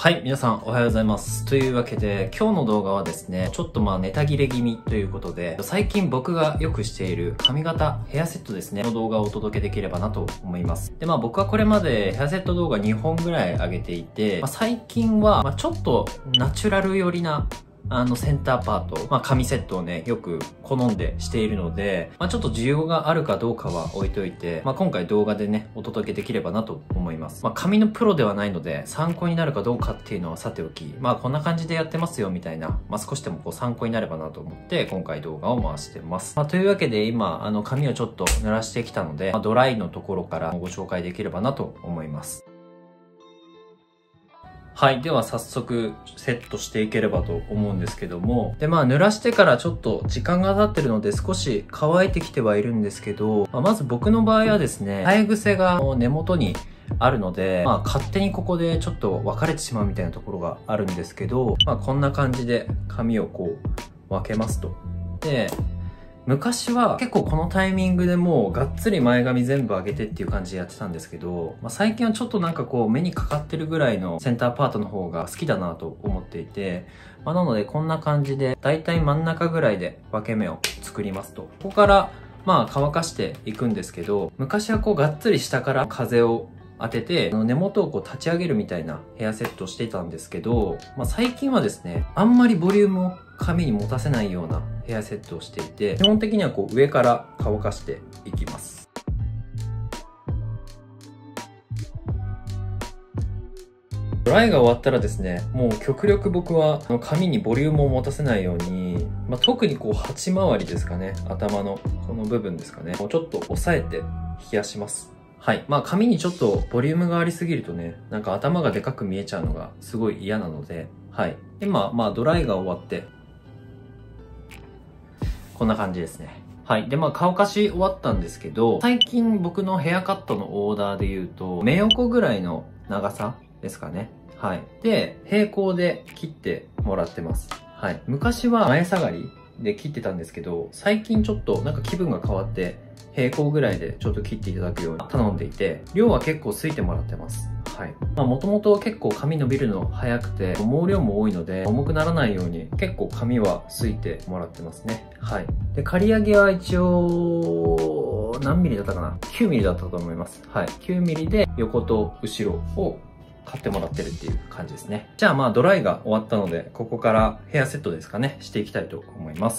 はい、皆さんおはようございます。というわけで、今日の動画はですね、ちょっとネタ切れ気味ということで、最近僕がよくしている髪型、ヘアセットですね、の動画をお届けできればなと思います。で、僕はこれまでヘアセット動画2本ぐらい上げていて、最近は、ちょっとナチュラル寄りなセンターパート、髪セットをね、よく好んでしているので、ちょっと需要があるかどうかは置いといて、今回動画でね、お届けできればなと思います。髪のプロではないので、参考になるかどうかっていうのはさておき、こんな感じでやってますよみたいな、少しでも参考になればなと思って、今回動画を回してます。というわけで今、髪をちょっと濡らしてきたので、ドライのところからご紹介できればなと思います。はい。では早速セットしていければと思うんですけども。で、濡らしてからちょっと時間が経ってるので少し乾いてきてはいるんですけど、まず僕の場合はですね、生え癖が根元にあるので、勝手にここでちょっと分かれてしまうみたいなところがあるんですけど、こんな感じで髪を分けますと。で、昔は結構このタイミングでもうがっつり前髪全部上げてっていう感じでやってたんですけど、最近はちょっと目にかかってるぐらいのセンターパートの方が好きだなと思っていて、なのでこんな感じでだいたい真ん中ぐらいで分け目を作りますと。ここから乾かしていくんですけど、昔はがっつり下から風を当てて、根元を立ち上げるみたいなヘアセットをしていたんですけど、最近はですね、あんまりボリュームを髪に持たせないようなヘアセットをしていて、基本的には上から乾かしていきます。ドライが終わったらですね、もう極力僕は髪にボリュームを持たせないように、特に8回りですかね、頭のこの部分ですかね、ちょっと押さえて冷やします。はい。髪にちょっとボリュームがありすぎるとね、頭がでかく見えちゃうのがすごい嫌なので、はい。今、ドライが終わって、こんな感じですね。はい。で、乾かし終わったんですけど、最近僕のヘアカットのオーダーで言うと、目横ぐらいの長さですかね。はい。で、平行で切ってもらってます。はい。昔は前下がりで切ってたんですけど、最近ちょっと気分が変わって、平行ぐらいでちょっと切っていただくように頼んでいて、量は結構すいてもらってます。はい。もともと結構髪伸びるの早くて、毛量も多いので、重くならないように結構髪はすいてもらってますね。はい。で、刈り上げは一応、何ミリだったかな ?9 ミリだったと思います。はい。9ミリで横と後ろを買ってもらってるっていう感じですね。じゃあドライが終わったので、ここからヘアセットですかね、していきたいと思います。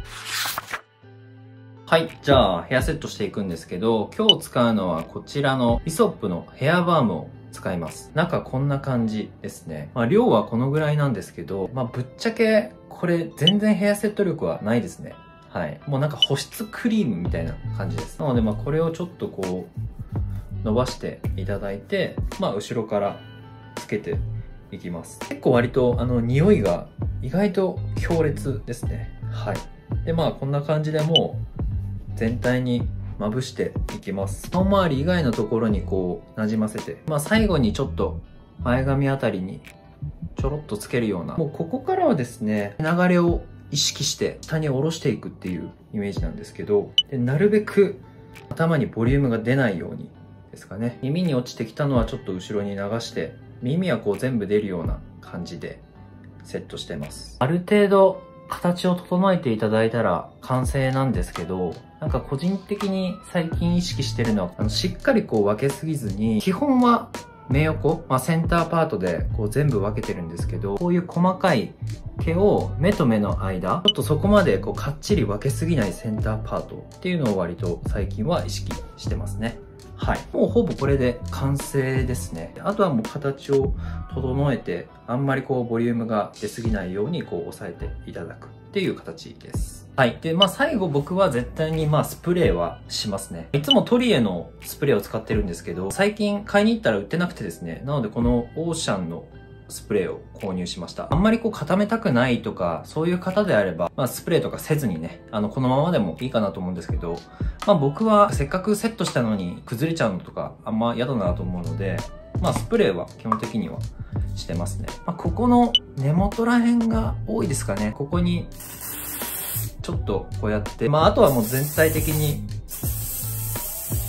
はい。じゃあ、ヘアセットしていくんですけど、今日使うのはこちらのイソップのヘアバームを使います。中こんな感じですね。量はこのぐらいなんですけど、ぶっちゃけ、これ全然ヘアセット力はないですね。はい。もう保湿クリームみたいな感じです。なのでこれをちょっと伸ばしていただいて、後ろからつけていきます。結構割と匂いが意外と強烈ですね。はい。でこんな感じでもう全体にまぶしていきます。顔周り以外のところに馴染ませて、最後にちょっと前髪あたりにちょろっとつけるような、もうここからはですね、流れを意識して下に下ろしていくっていうイメージなんですけど、でなるべく頭にボリュームが出ないようにですかね。耳に落ちてきたのはちょっと後ろに流して、耳は全部出るような感じでセットしてます。ある程度形を整えていただいたら完成なんですけど、個人的に最近意識してるのは、しっかり分けすぎずに、基本は目横、センターパートで全部分けてるんですけど、こういう細かい毛を目と目の間、ちょっとそこまでかっちり分けすぎないセンターパートっていうのを割と最近は意識してますね。はい。もうほぼこれで完成ですね。あとはもう形を整えて、あんまりボリュームが出すぎないように押さえていただくっていう形です。はい。で、最後僕は絶対にスプレーはしますね。いつもトリエのスプレーを使ってるんですけど、最近買いに行ったら売ってなくてですね。なのでこのオーシャンのスプレーを購入しました。あんまり固めたくないとか、そういう方であれば、スプレーとかせずにね、このままでもいいかなと思うんですけど、僕はせっかくセットしたのに崩れちゃうのとか、あんま嫌だなと思うので、スプレーは基本的にはしてますね。ここの根元ら辺が多いですかね。ここに、ちょっとこうやって、あとはもう全体的に、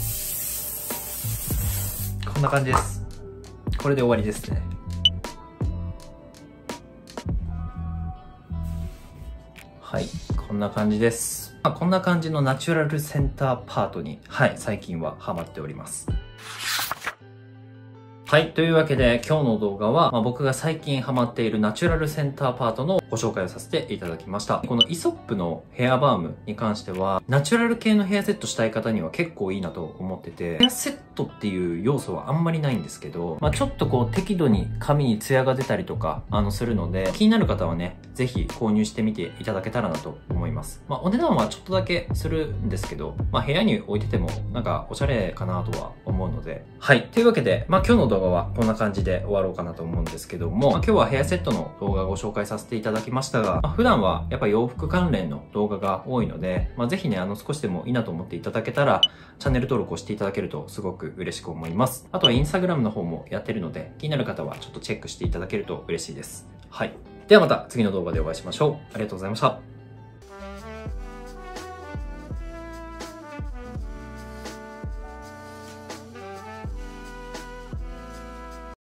こんな感じです。これで終わりですね。 はい。こんな感じです。こんな感じのナチュラルセンターパートに、はい、最近はハマっております。はい。というわけで、今日の動画は、僕が最近ハマっているナチュラルセンターパートのご紹介をさせていただきました。このイソップのヘアバームに関しては、ナチュラル系のヘアセットしたい方には結構いいなと思ってて、ヘアセットっていう要素はあんまりないんですけど、ちょっとこう適度に髪にツヤが出たりとか、するので、気になる方はね、ぜひ購入してみていただけたらなと思います。お値段はちょっとだけするんですけど、部屋に置いててもなんかおしゃれかなとは思うので。はい。というわけで、今日の動画はこんな感じで終わろうかなと思うんですけども、今日はヘアセットの動画をご紹介させていただきましたが、普段はやっぱ洋服関連の動画が多いので、ぜひね、少しでもいいなと思っていただけたら、チャンネル登録をしていただけるとすごく嬉しく思います。あとはインスタグラムの方もやってるので、気になる方はちょっとチェックしていただけると嬉しいです。はい。ではまた次の動画でお会いしましょう。ありがとうございました。